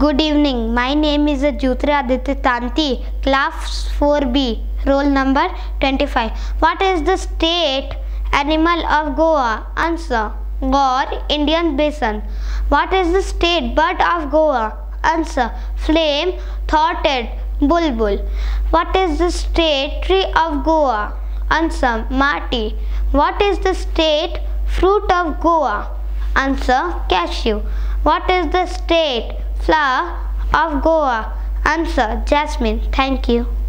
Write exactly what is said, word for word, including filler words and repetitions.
Good evening. My name is Jyotra Aditya Tanti, class four B, roll number twenty-five. What is the state animal of Goa? Answer: Gaur, Indian Basin. What is the state bird of Goa? Answer: flame-throated bulbul. What is the state tree of Goa? Answer: Mati. What is the state fruit of Goa? Answer: cashew. What is the state flower of Goa? Answer: jasmine. Thank you.